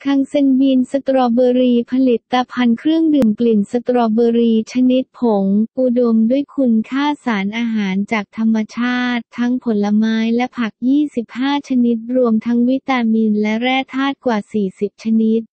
คังเซนบีนสตรอเบอรี่ผลิตภัณฑ์เครื่องดื่มกลิ่นสตรอเบอรี่ชนิดผงอุดมด้วยคุณค่าสารอาหารจากธรรมชาติทั้งผลไม้และผัก25ชนิดรวมทั้งวิตามินและแร่ธาตุกว่า40ชนิด